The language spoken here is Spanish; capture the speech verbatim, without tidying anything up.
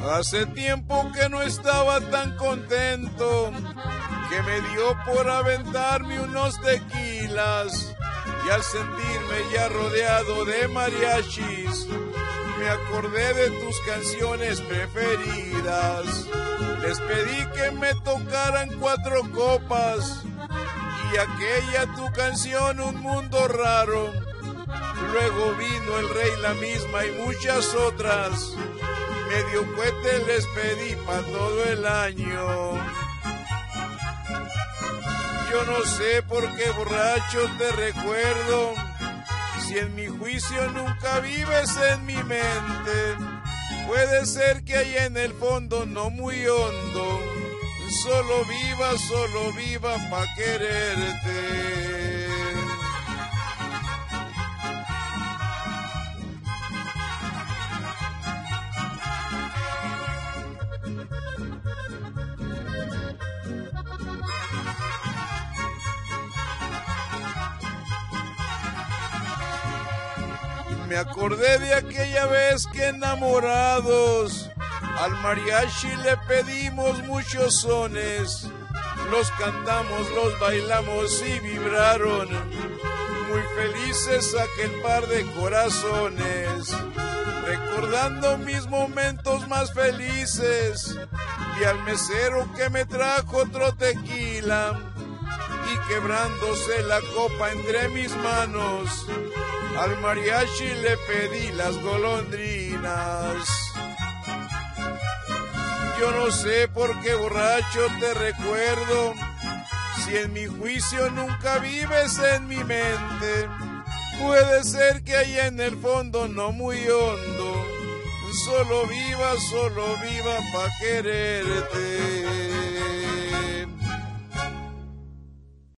Hace tiempo que no estaba tan contento, que me dio por aventarme unos tequilas, y al sentirme ya rodeado de mariachis, me acordé de tus canciones preferidas. Les pedí que me tocaran cuatro copas, y aquella tu canción, Un Mundo Raro. Luego vino El Rey, La Misma y muchas otras. Medio cohete les pedí pa' todo el año. Yo no sé por qué borracho te recuerdo, si en mi juicio nunca vives en mi mente. Puede ser que ahí en el fondo, no muy hondo, solo viva, solo viva pa' quererte. Me acordé de aquella vez que enamorados al mariachi le pedimos muchos sones. Los cantamos, los bailamos y vibraron muy felices aquel par de corazones. Recordando mis momentos más felices, y al mesero que me trajo otro tequila, y quebrándose la copa entre mis manos, al mariachi le pedí las golondrinas. Yo no sé por qué borracho te recuerdo, si en mi juicio nunca vives en mi mente. Puede ser que ahí en el fondo, no muy hondo, solo viva, solo viva pa' quererte.